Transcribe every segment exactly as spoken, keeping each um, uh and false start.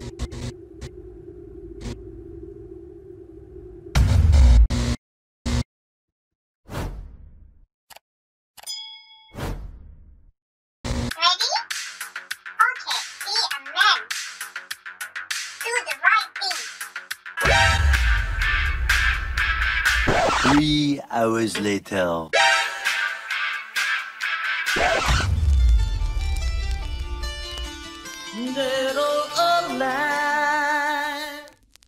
Three hours later. Dead or alive.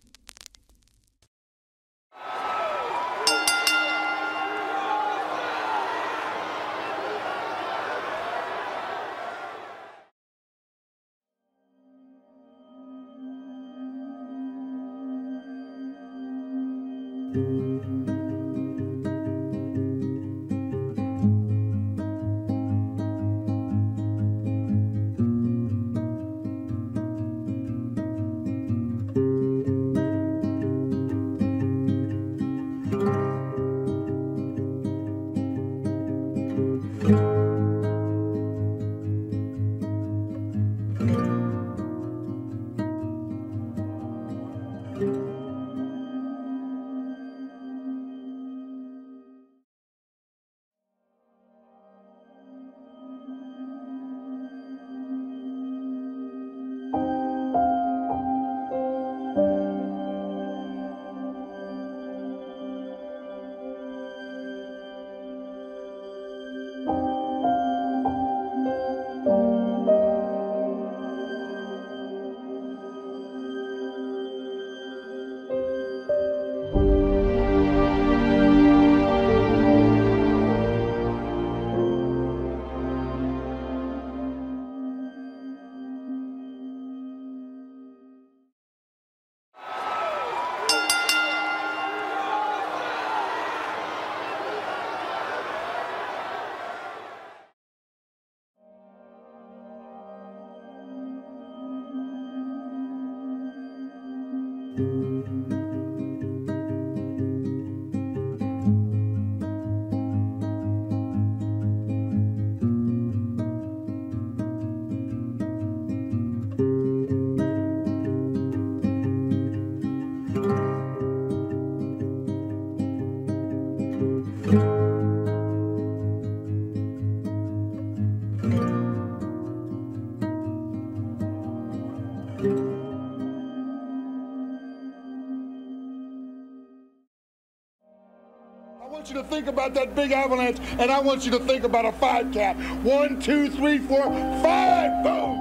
I want you to think about that big avalanche, and I want you to think about a five count. One, two, three, four, five, boom!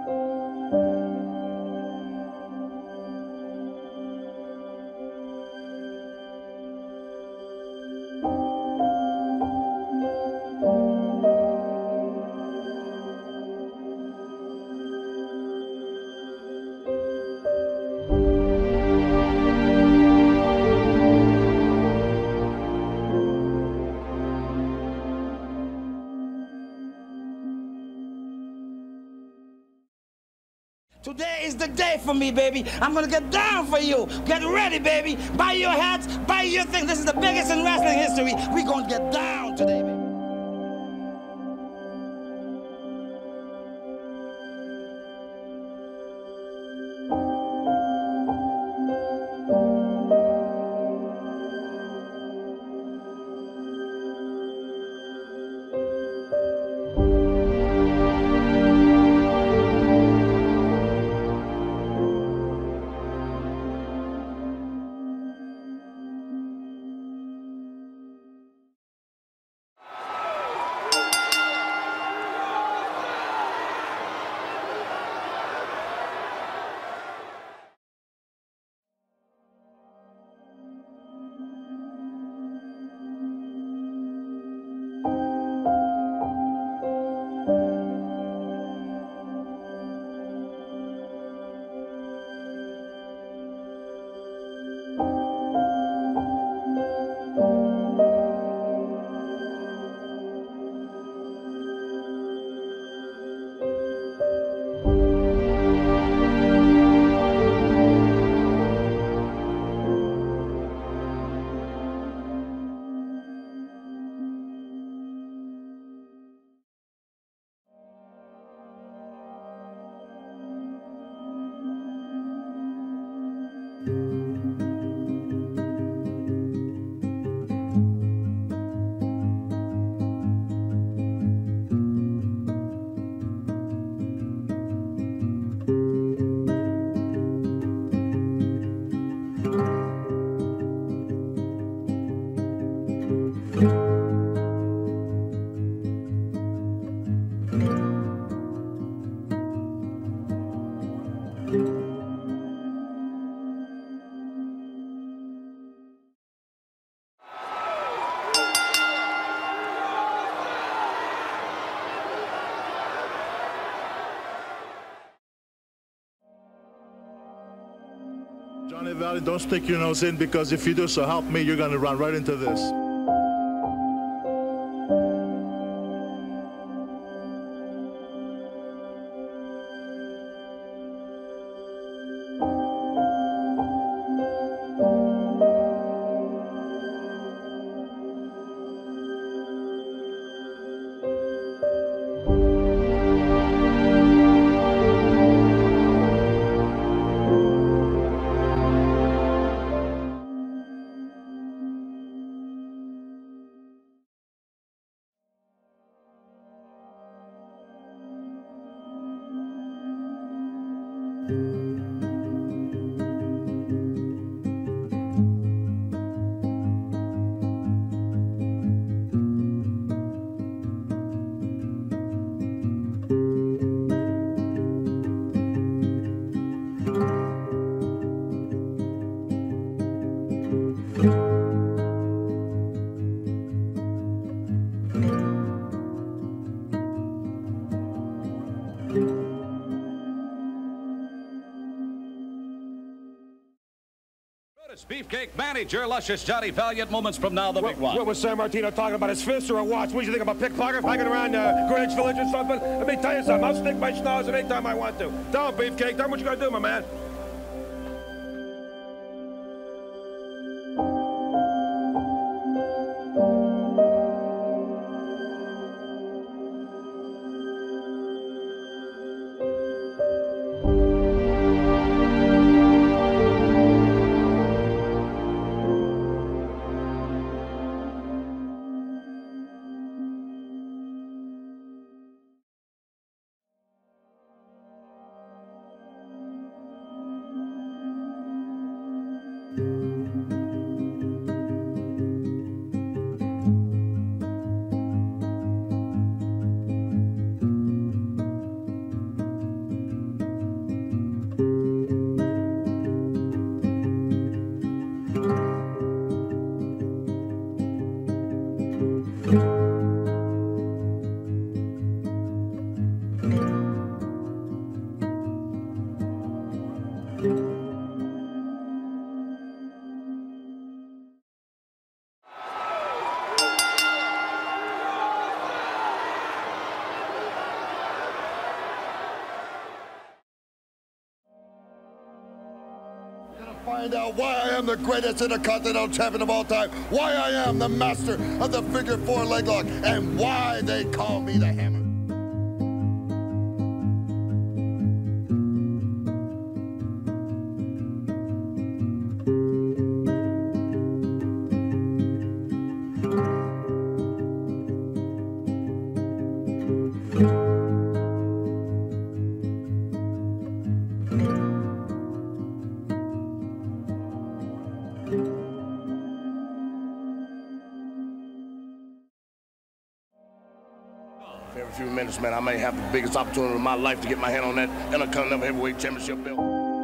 Today is the day for me, baby. I'm gonna get down for you. Get ready, baby. Buy your hats, buy your thing. This is the biggest in wrestling history. We gonna get down today, baby. Johnny Valley, don't stick your nose in, because if you do, so help me, you're going to run right into this. Beefcake manager, luscious Johnny Valiant. Moments from now, the what, big one. What was Sammartino talking about, his fist or a watch? What do you think, about pickpocket hanging around uh, Greenwich Village or something? Let me tell you something, I'll stick my schnoz at any time I want to. Tell him, Beefcake, tell him what you gotta do, my man. Find out why I am the greatest intercontinental champion of all time, why I am the master of the figure four leg lock, and why they call me the Hammer. Every few minutes, man, I may have the biggest opportunity of my life to get my hand on that Intercontinental Heavyweight Championship belt.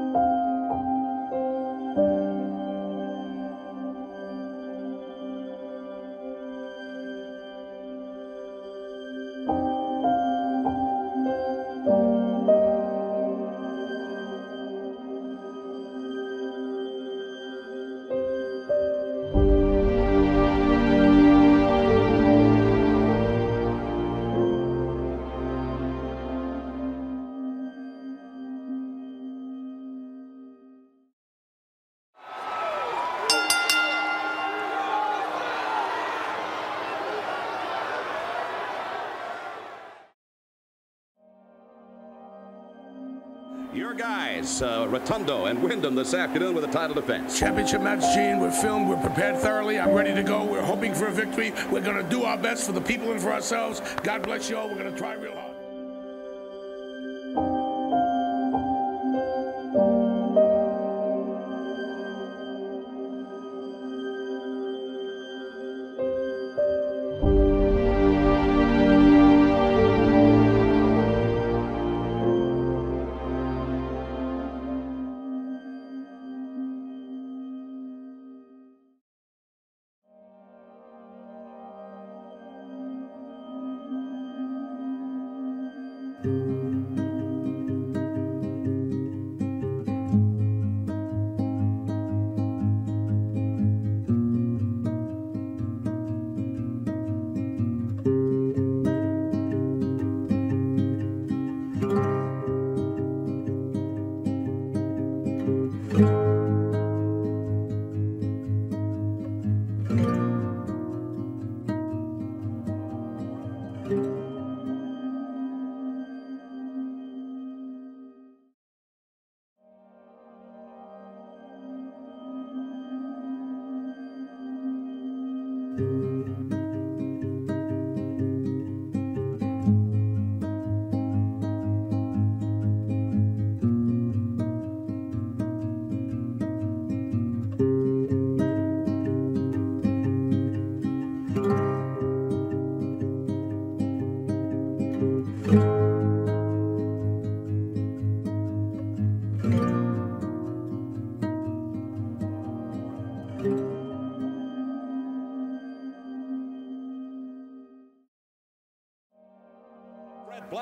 Your guys, uh, Rotundo and Windham this afternoon with a title defense. Championship match, Gene. We're filmed. We're prepared thoroughly. I'm ready to go. We're hoping for a victory. We're going to do our best for the people and for ourselves. God bless you all. We're going to try real hard.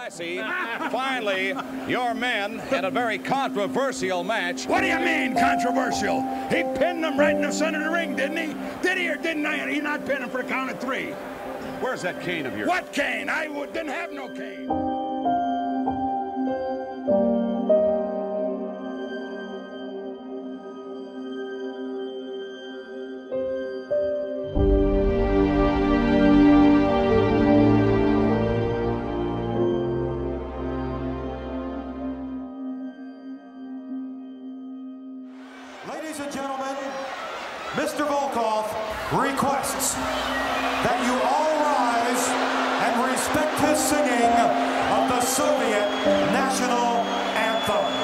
Jesse, finally, your men had a very controversial match. What do you mean, controversial? He pinned them right in the center of the ring, didn't he? Did he or didn't I? He not pinned him for the count of three. Where's that cane of yours? What cane? I w didn't have no cane. Ladies and gentlemen, Mister Volkoff requests that you all rise and respect his singing of the Soviet national anthem.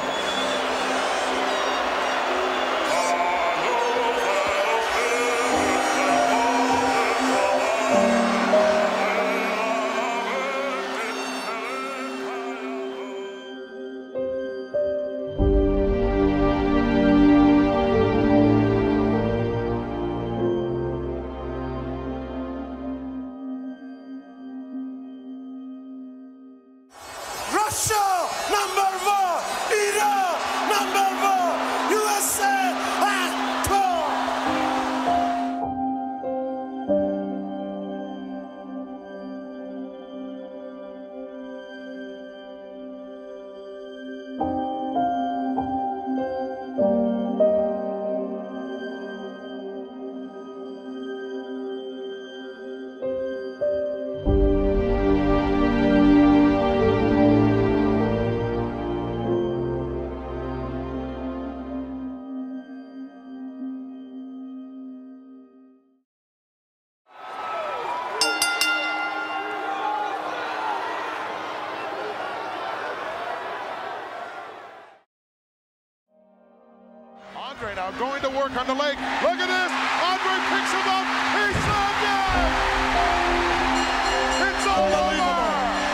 Andre now going to work on the leg. Look at this. Andre picks him up. He's so good. It's all over.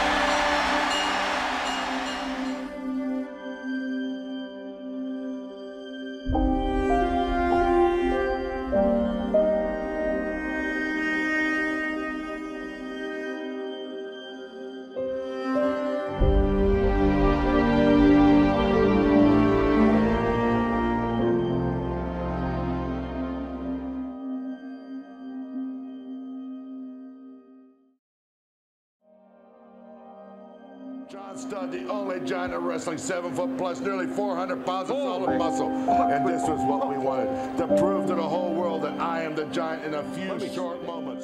John Studd, the only giant of wrestling, seven foot plus, nearly four hundred pounds of solid muscle. And this was what we wanted, to prove to the whole world that I am the giant in a few short moments.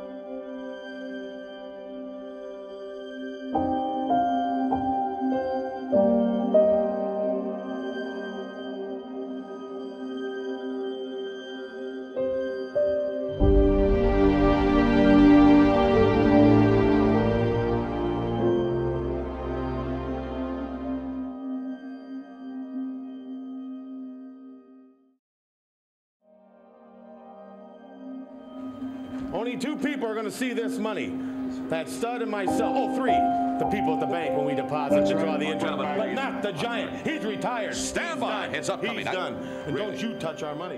Only two people are going to see this money. That's Studd and myself. Oh, three. The people at the bank when we deposit to draw the interest. But not the giant. He's retired. Stand by. Heads up coming. He's done. And don't you touch our money.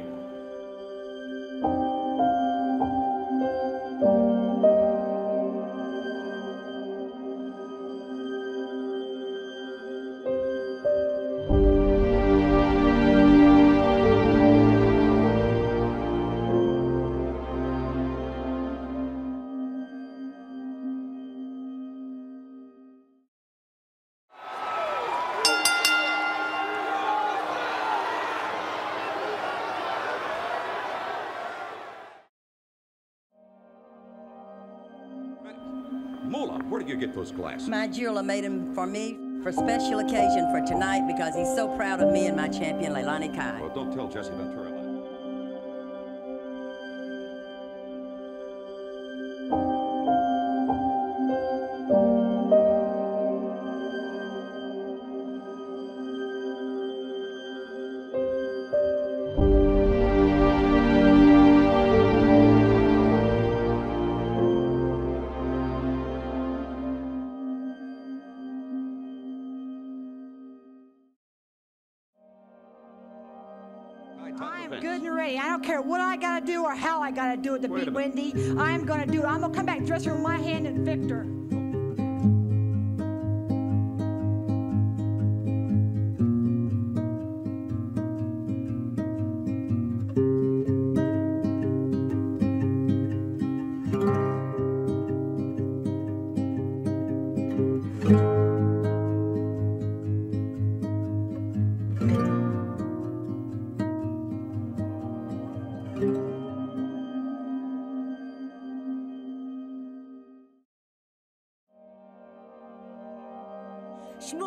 Mola, where did you get those glasses? My jeweler made them for me for special occasion for tonight because he's so proud of me and my champion, Leilani Kai. Well, don't tell Jesse Ventura. I'm good and ready. I don't care what I got to do or how I got to do it to beat Wendi. I'm going to do it. I'm going to come back dressing room with my hand and Victor.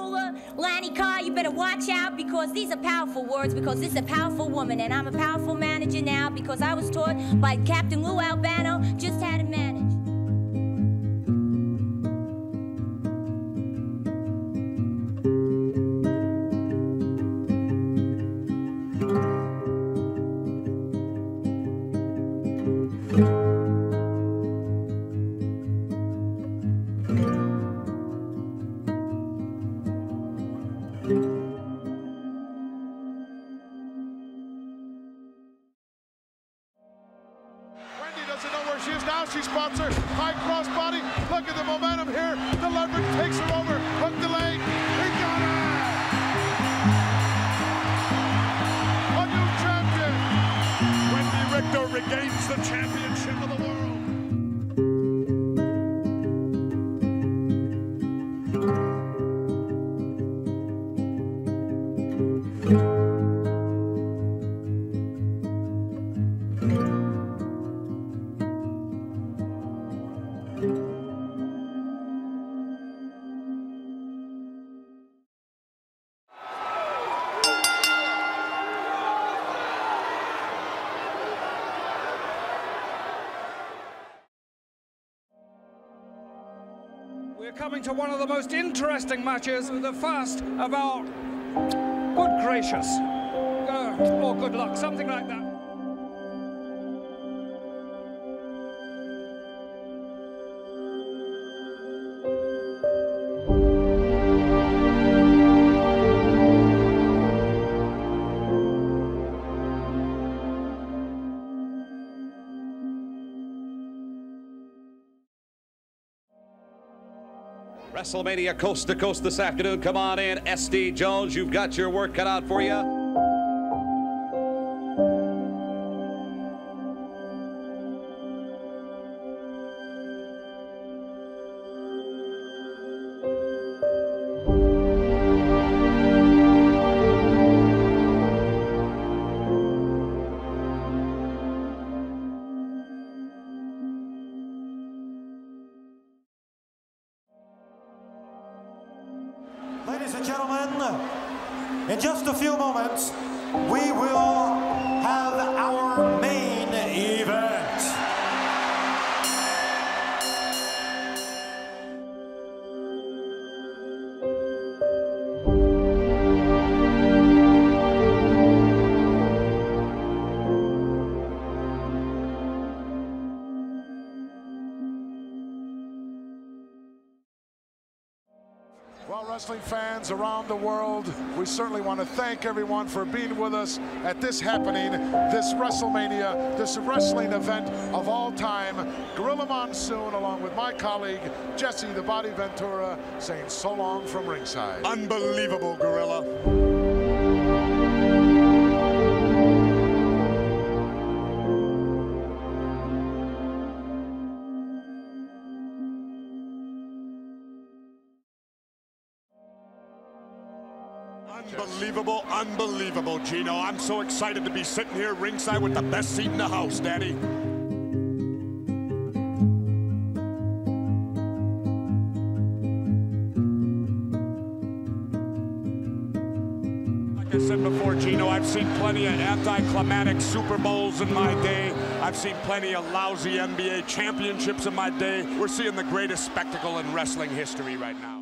ruler, Lanny Carr, you better watch out because these are powerful words because this is a powerful woman and I'm a powerful manager now because I was taught by Captain Lou Albano just how to manage. She is now, she spots her, high cross body, look at the momentum here, the leverage takes her over, hook the leg, he got her! A new champion! Wendi Richter regains the championship of the world. We're coming to one of the most interesting matches, the first of our good gracious, uh, or good luck, something like that. WrestleMania coast to coast this afternoon. Come on in, S D Jones. You've got your work cut out for you. Ladies and gentlemen, in just a few moments, we will have our main event. Well, wrestling fans around the world, we certainly want to thank everyone for being with us at this happening, this WrestleMania, this wrestling event of all time. Gorilla Monsoon, along with my colleague, Jesse the Body Ventura, saying so long from ringside. Unbelievable, Gorilla. Unbelievable, unbelievable, Gino. I'm so excited to be sitting here ringside with the best seat in the house, Daddy. Like I said before, Gino, I've seen plenty of anticlimactic Super Bowls in my day. I've seen plenty of lousy N B A championships in my day. We're seeing the greatest spectacle in wrestling history right now.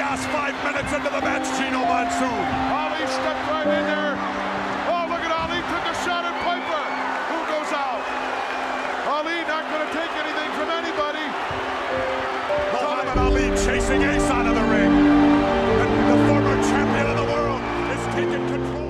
last five minutes into the match, Gino Monsoon. Ali stepped right in there. Oh, look at Ali, took a shot at Piper. Who goes out? Ali not going to take anything from anybody. Muhammad Ali chasing Ace out of the ring. And the former champion of the world is taking control.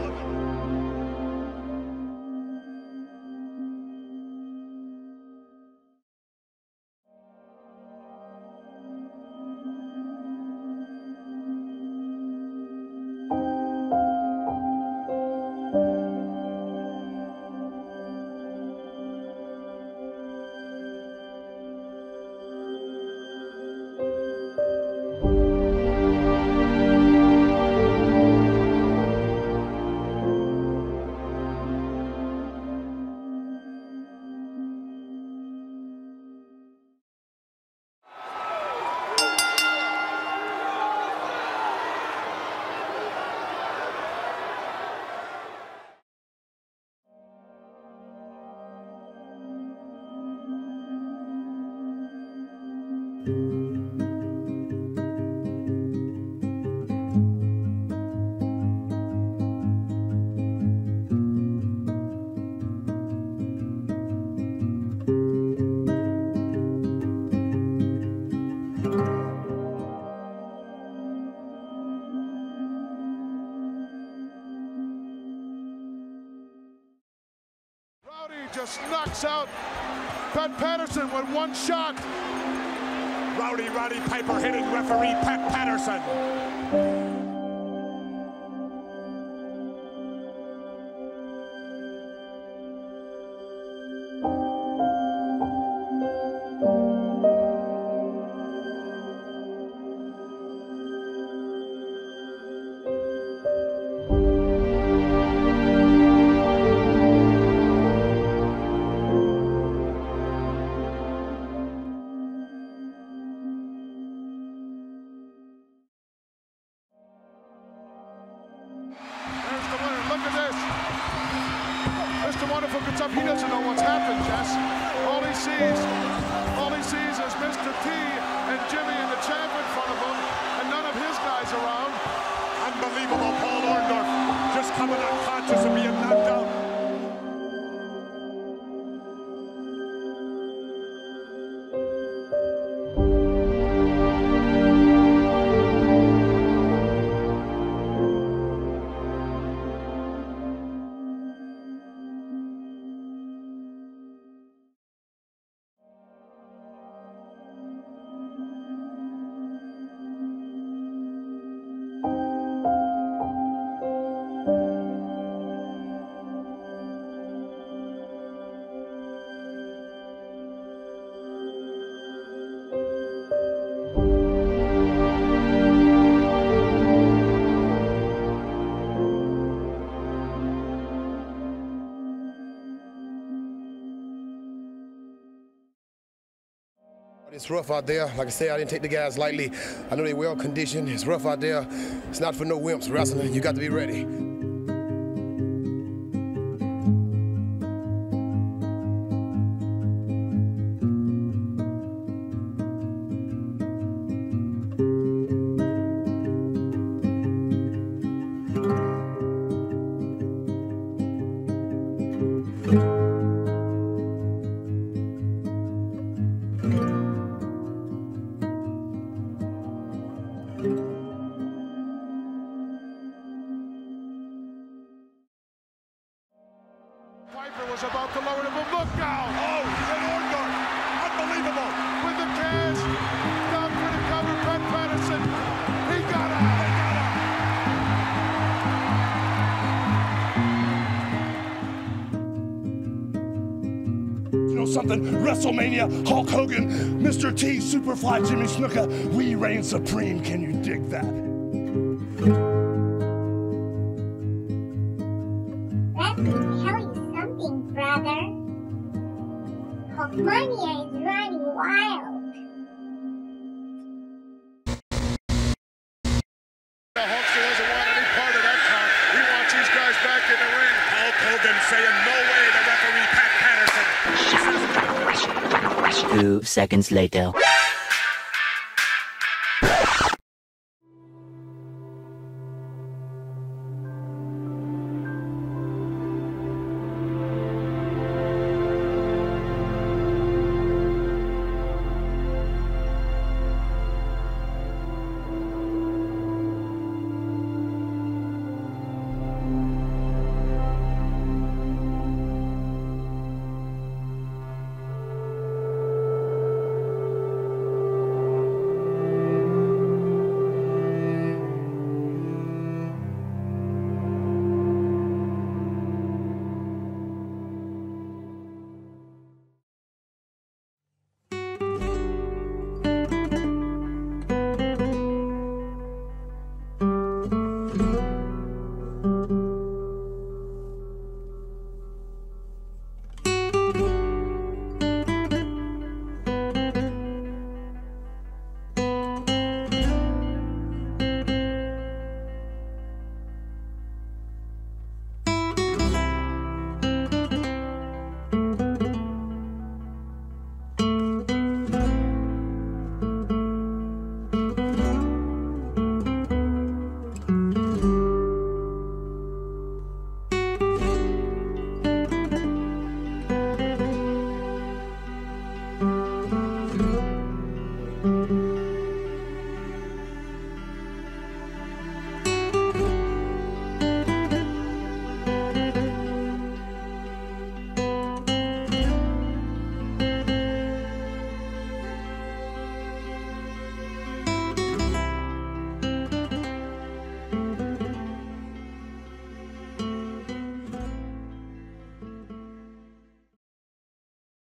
Just knocks out Pat Patterson with one shot. Rowdy Roddy Piper hitting referee Pat Patterson. He doesn't know what's happened, Jess. All he sees, all he sees is Mister T and Jimmy and the champ in front of him, and none of his guys around. Unbelievable, Paul Orndorff just coming unconscious and being knocked out. It's rough out there. Like I said, I didn't take the guys lightly. I know they're well conditioned. It's rough out there. It's not for no wimps wrestling. You got to be ready. Was about to lower him, but look now! Oh, and Orndorff, unbelievable! With the cash, down for the cover, Pat Patterson, he got out! You know something? WrestleMania, Hulk Hogan, Mister T, Superfly Jimmy Snuka, we reign supreme. Can you dig that? Mania is running wild. The Hulkster doesn't want any part of that count. He wants these guys back in the ring. Hulk Hogan saying no way to referee Pat Patterson. Two seconds later.